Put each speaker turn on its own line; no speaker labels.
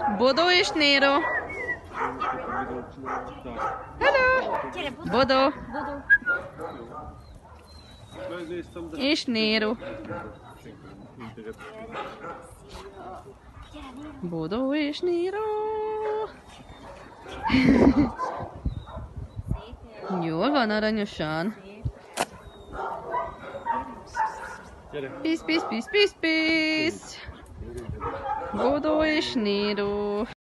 Bodo és Nero. Hello! Bodo. És Nero. Bodo és Nero. Jól van, aranyosan. Pisz, pisz, pisz, pisz, pisz. Bodo és Nero.